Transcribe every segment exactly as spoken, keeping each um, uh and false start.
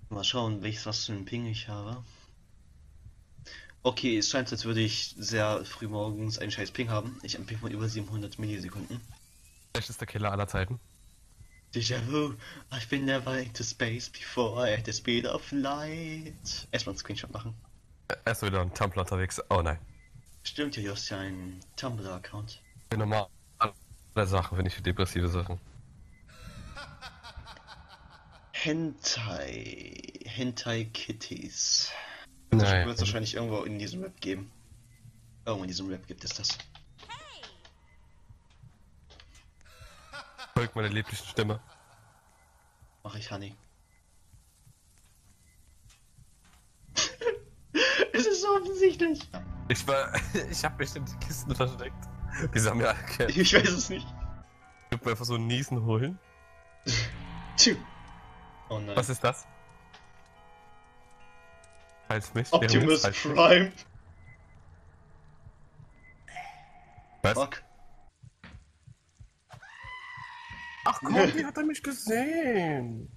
Mal schauen, welches was für einen Ping ich habe. Okay, es scheint, als würde ich sehr früh morgens einen scheiß Ping haben. Ich habe einen Ping von über siebenhundert Millisekunden. Schlechtester Killer aller Zeiten. Déjà vu, I've been never into space before I had the speed of light. Erstmal einen Screenshot machen. Er ist wieder ein Tumblr unterwegs. Oh nein. Stimmt ja, du hast ja einen Tumblr-Account. Ich bin normal alle Sachen, wenn ich für depressive Sachen. Hentai. Hentai Kitties. Nein. Wird es wahrscheinlich irgendwo in diesem Rap geben. Irgendwo in diesem Rap gibt es das. Folgt meiner lieblichen Stimme. Mach ich, Honey. Es ist so offensichtlich. Ich war. Ich hab mich in die Kisten versteckt. Die haben ja erkannt. Ich weiß es nicht. Ich will einfach so einen Niesen holen. Tschü. Oh nein. Was ist das? Halt mich. Optimus halt Prime. Was? Fuck. Ach komm, wie hat er mich gesehen?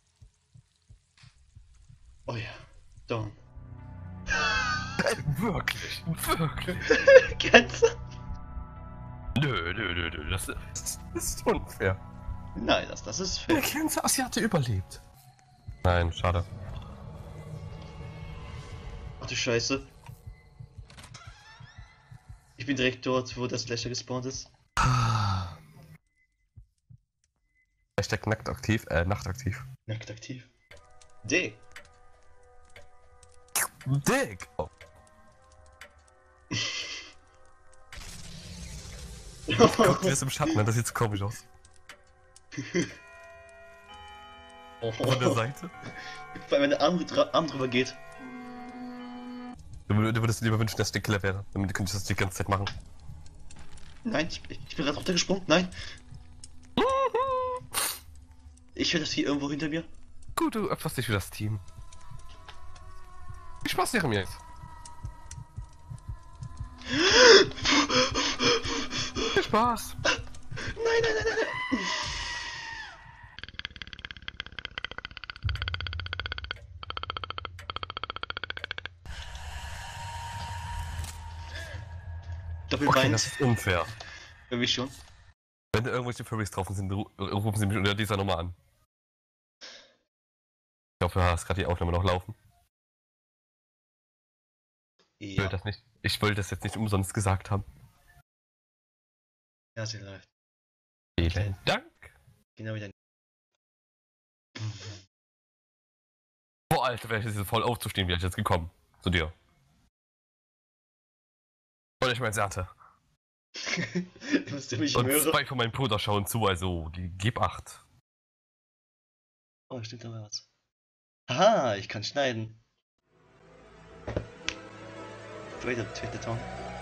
Oh ja. Dawn. Wirklich, wirklich. Gänse? Nö, nö, nö, nö, das ist, das ist unfair. Nein, das, das ist Der fair. ganze Asiate überlebt. Nein, schade. Ach du Scheiße. Ich bin direkt dort, wo das Slasher gespawnt ist. Hashtag nackt aktiv, äh, nachtaktiv. Nackt aktiv. D. Dick! Oh. Guck dir das im Schatten an, das sieht so komisch aus. Oh. Von der Seite. Weil wenn der Arm, dr Arm drüber geht. Du, du würdest dir lieber wünschen, dass ich der Killer wäre. Damit könntest du das die ganze Zeit machen. Nein, ich, ich bin gerade runtergesprungen. Nein. Ich höre das hier irgendwo hinter mir. Gut, du opferst dich für das Team. Viel Spaß, Jeremy jetzt. Viel Spaß. Nein, nein, nein, nein, nein. Doppelbein. Okay, das ist unfair. Irgendwie schon. Wenn da irgendwelche Furries drauf sind, ru- rufen sie mich unter dieser Nummer an. Ich hoffe, du hast gerade die Aufnahme noch laufen. Ich will Ja. das nicht. Ich wollte das jetzt nicht umsonst gesagt haben. Ja, sie läuft. Vielen Dank. Genau wie dein. Boah, Alter, wäre ich jetzt voll aufzustehen, wäre ich jetzt gekommen. Zu dir. Und ich mein's Ernte. Du musst ja mich Und hören. zwei von meinem Bruder schauen zu, also ge- gib acht. Oh, stimmt aber was. Aha, ich kann schneiden. Tweede, tweede Ton.